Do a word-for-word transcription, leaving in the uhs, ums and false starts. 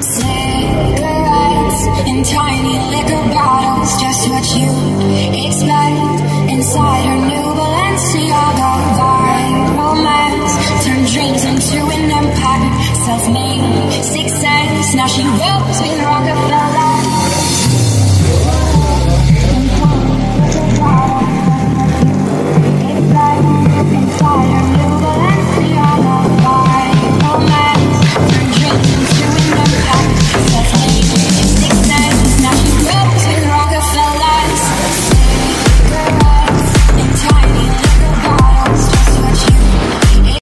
Cigarettes in tiny liquor bottles, just what you